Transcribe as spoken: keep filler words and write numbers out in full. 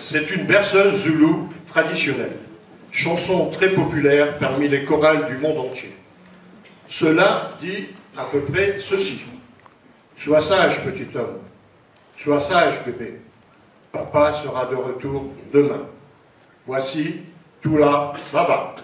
C'est une berceuse zoulou traditionnelle, chanson très populaire parmi les chorales du monde entier. Cela dit à peu près ceci. Sois sage, petit homme. Sois sage, bébé. Papa sera de retour demain. Voici Toula Baba.